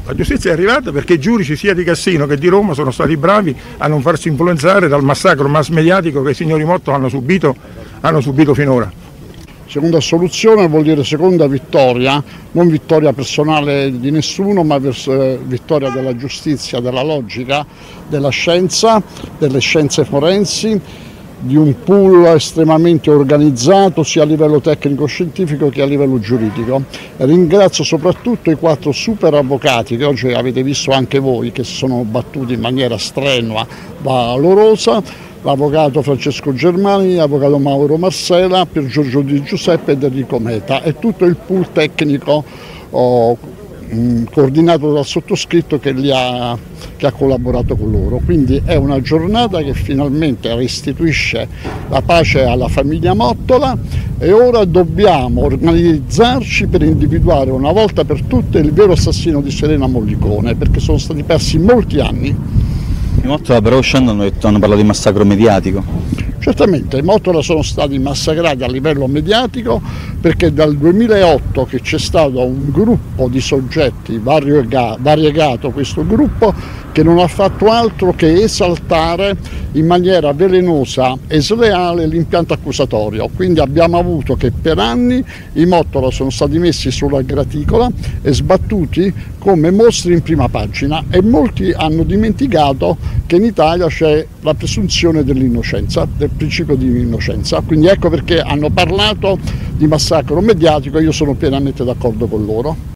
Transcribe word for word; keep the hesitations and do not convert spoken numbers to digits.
La giustizia è arrivata perché i giudici sia di Cassino che di Roma sono stati bravi a non farsi influenzare dal massacro mass mediatico che i signori Motto hanno subito, hanno subito finora. Seconda assoluzione vuol dire seconda vittoria, non vittoria personale di nessuno, ma vittoria della giustizia, della logica, della scienza, delle scienze forensi, di un pool estremamente organizzato sia a livello tecnico-scientifico che a livello giuridico. Ringrazio soprattutto i quattro super avvocati che oggi avete visto anche voi, che si sono battuti in maniera strenua, valorosa, l'avvocato Francesco Germani, l'avvocato Mauro Marsela, Pier Giorgio Di Giuseppe ed Enrico Meta e tutto il pool tecnico oh, mh, coordinato dal sottoscritto che, li ha, che ha collaborato con loro. Quindi è una giornata che finalmente restituisce la pace alla famiglia Mottola e ora dobbiamo organizzarci per individuare una volta per tutte il vero assassino di Serena Mollicone, perché sono stati persi molti anni. I Mottola però uscendo hanno, detto, hanno parlato di massacro mediatico. Certamente i Mottola sono stati massacrati a livello mediatico perché dal duemilaotto che c'è stato un gruppo di soggetti variegato, questo gruppo che non ha fatto altro che esaltare in maniera velenosa e sleale l'impianto accusatorio. Quindi abbiamo avuto che per anni i Mottola sono stati messi sulla graticola e sbattuti come mostri in prima pagina e molti hanno dimenticato che in Italia c'è la presunzione dell'innocenza, del principio di innocenza, quindi ecco perché hanno parlato di massacro mediatico e io sono pienamente d'accordo con loro.